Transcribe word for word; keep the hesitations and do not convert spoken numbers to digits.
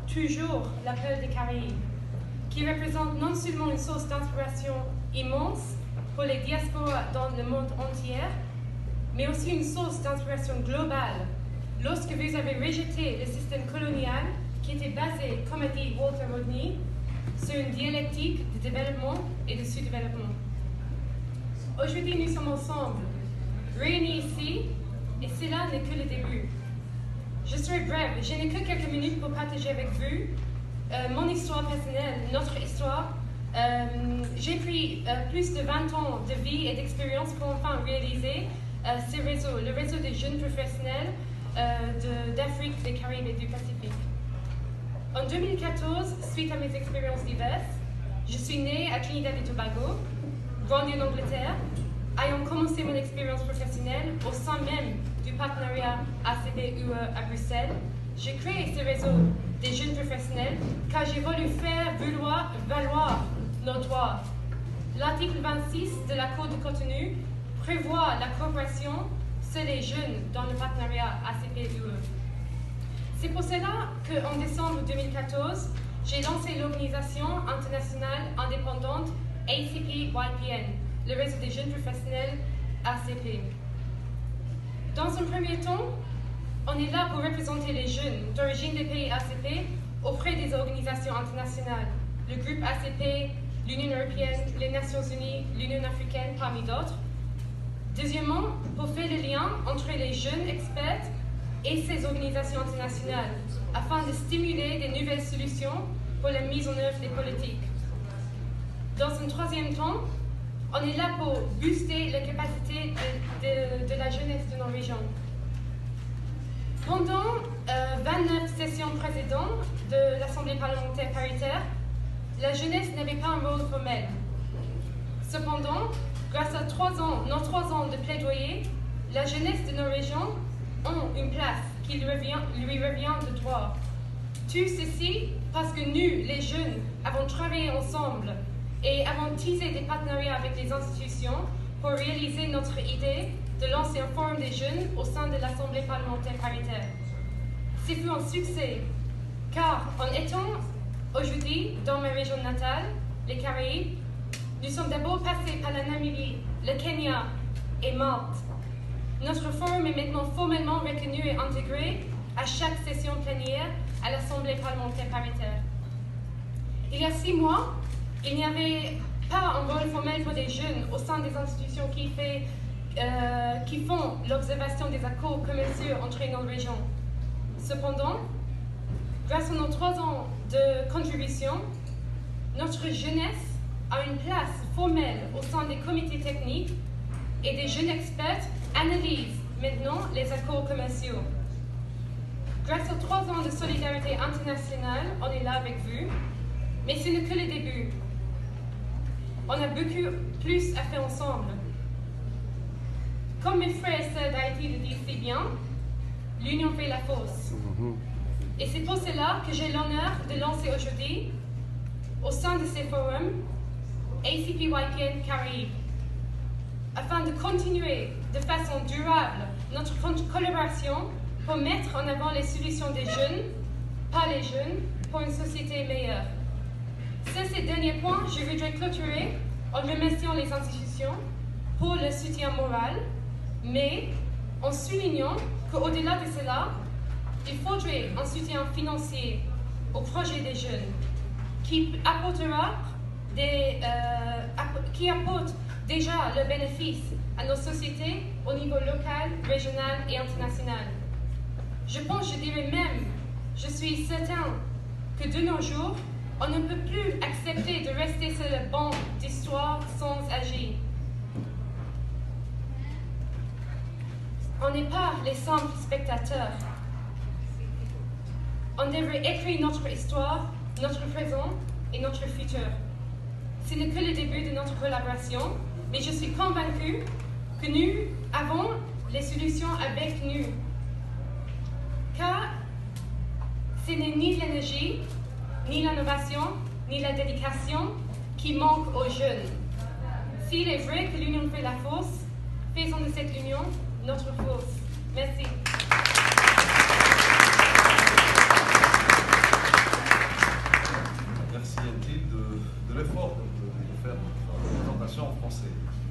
toujours l'appel des Caraïbes, qui représente non seulement une source d'inspiration immense pour les diasporas dans le monde entier, mais aussi une source d'inspiration globale lorsque vous avez rejeté le système colonial qui était basé, comme a dit Walter Rodney, sur une dialectique de développement et de sous-développement. Aujourd'hui, nous sommes ensemble, réunis ici, et cela n'est que le début. Je serai brève, je n'ai que quelques minutes pour partager avec vous euh, mon histoire personnelle, notre histoire. Euh, J'ai pris euh, plus de vingt ans de vie et d'expérience pour enfin réaliser euh, ce réseau, le réseau des jeunes professionnels euh, d'Afrique, de, des Caraïbes et du Pacifique. En deux mille quatorze, suite à mes expériences diverses, je suis née à Trinidad et Tobago, grandie en Angleterre, ayant commencé mon expérience professionnelle au sein même du partenariat A C P U E à Bruxelles. J'ai créé ce réseau des jeunes professionnels car j'ai voulu faire valoir, valoir nos droits. L'article vingt-six de l'accord de Cotonou prévoit la coopération sur les jeunes dans le partenariat A C P U E. C'est pour cela qu'en décembre deux mille quatorze, j'ai lancé l'organisation internationale indépendante A C P Y P N, le réseau des jeunes professionnels A C P. Dans un premier temps, on est là pour représenter les jeunes d'origine des pays A C P auprès des organisations internationales, le groupe A C P, l'Union européenne, les Nations unies, l'Union africaine, parmi d'autres. Deuxièmement, pour faire le lien entre les jeunes experts et ces organisations internationales, afin de stimuler des nouvelles solutions pour la mise en œuvre des politiques. Dans un troisième temps, on est là pour booster la capacité de, de, de la jeunesse de nos régions. Pendant euh, vingt-neuf sessions précédentes de l'Assemblée parlementaire paritaire, la jeunesse n'avait pas un rôle formel. Cependant, grâce à trois ans, nos trois ans de plaidoyer, la jeunesse de nos régions ont une place qui lui revient, lui revient de droit. Tout ceci parce que nous, les jeunes, avons travaillé ensemble et avons tissé des partenariats avec les institutions pour réaliser notre idée de lancer un forum des jeunes au sein de l'Assemblée parlementaire paritaire. C'est fut un succès, car en étant aujourd'hui dans ma région natale, les Caraïbes, nous sommes d'abord passés par la Namibie, le Kenya et Malte. Notre forum est maintenant formellement reconnu et intégré à chaque session plénière à l'Assemblée parlementaire paritaire. Il y a six mois, il n'y avait pas un rôle formel pour les jeunes au sein des institutions qui, fait, euh, qui font l'observation des accords commerciaux entre nos régions. Cependant, grâce à nos trois ans de contribution, notre jeunesse a une place formelle au sein des comités techniques et des jeunes experts analysent maintenant les accords commerciaux. Grâce aux trois ans de solidarité internationale, on est là avec vous, mais ce n'est que le début. On a beaucoup plus à faire ensemble. Comme mes frères et sœurs d'Haïti le disent si bien, l'union fait la force. Et c'est pour cela que j'ai l'honneur de lancer aujourd'hui, au sein de ces forums, A C P Y P N Caraïbes, afin de continuer de façon durable notre collaboration pour mettre en avant les solutions des jeunes, pas les jeunes, pour une société meilleure. Sur ces derniers points, je voudrais clôturer en remerciant les institutions pour le soutien moral, mais en soulignant qu'au-delà de cela, il faudrait un soutien financier au projet des jeunes qui apportera des, euh, qui apporte déjà le bénéfice à nos sociétés au niveau local, régional et international. Je pense, je dirais même, je suis certain que de nos jours, on ne peut plus accepter de rester sur le banc d'histoire sans agir. On n'est pas les simples spectateurs. On devrait écrire notre histoire, notre présent et notre futur. Ce n'est que le début de notre collaboration, mais je suis convaincue que nous avons les solutions avec nous. Car ce n'est ni l'énergie, ni l'innovation, ni la dédication qui manquent aux jeunes. S'il est vrai que l'union fait la force, faisons de cette union notre force. Merci. partie de, de l'effort de, de faire notre présentation en français.